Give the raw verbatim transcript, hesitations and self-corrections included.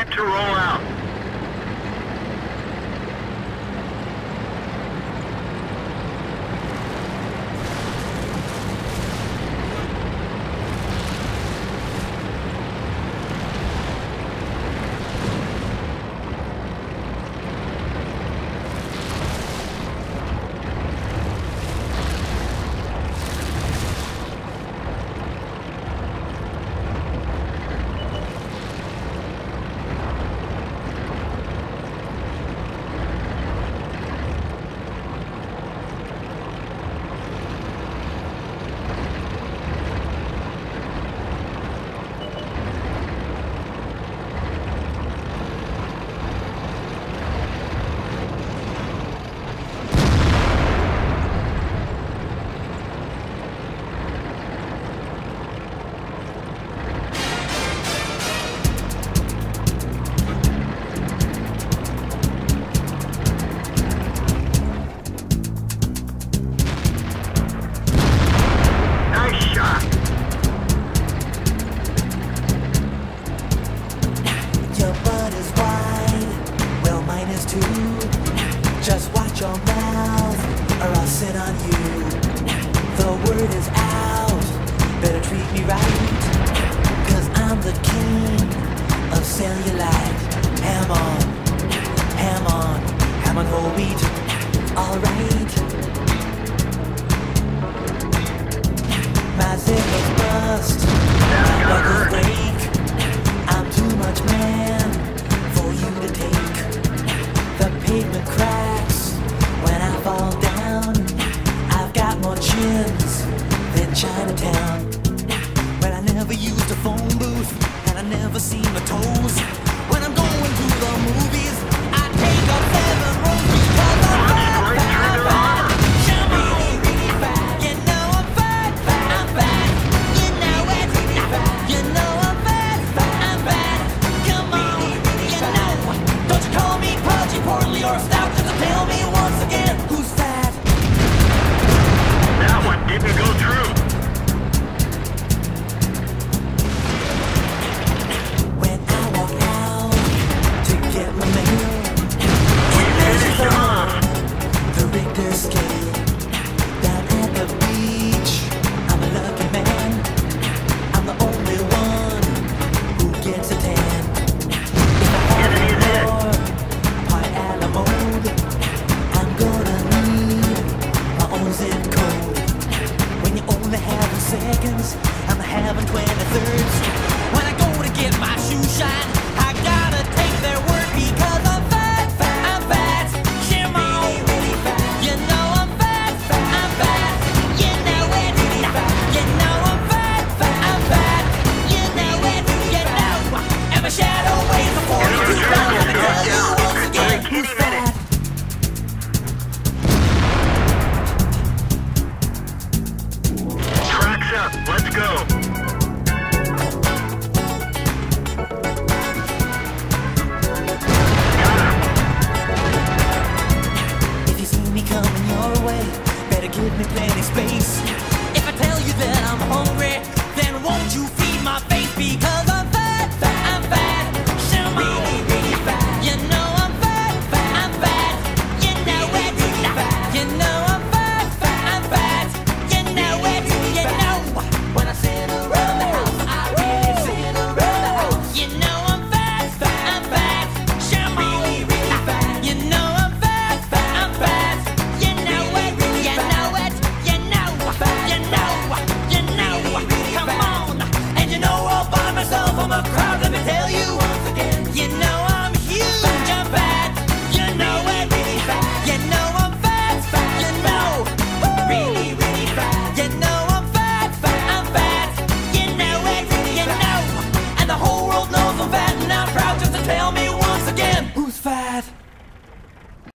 Time to roll out. Just watch your mouth, or I'll sit on you. The word is out, better treat me right, cause I'm the king of cellulite. Ham on, ham on, ham on whole wheat, alright. My zipper's bust, my buckles break. I'm too much man for you to take. The pavement cracks when I fall down. I've got more chins than Chinatown. But I never used a phone booth, and I never seen my toes. When I'm going to the movies, I take a seven rows because I'm fat, fat, fat. Come on, really fat. You know I'm fat, fat, I'm fat. You know it, you know I'm fat, fat, I'm fat. Come on, you know. Don't you call me pudgy, portly, or stout, just to tell me once again who's fat. That one didn't go through. When I walk out to get my mail, it measures on the Richter scale. Down at the beach, I'm a lucky man. I'm the only one who gets a tan. If I have more pie a la mode, I'm gonna need my own zip code. When you only have seconds, I'm having twenty-thirds. When I go to get my shoe shine, I gotta take their word because I'm fat, fat, I'm fat. Come on, you know I'm fat, fat, I'm fat. You know it, you know I'm fat, fat, I'm fat. You know it, you know. And my shadow weighs a forty-two pounds. I'm gonna tell you once again who's fat. Tracks up. Let's go. If you see me coming your way, better give me plenty space. If I tell you that I'm hungry,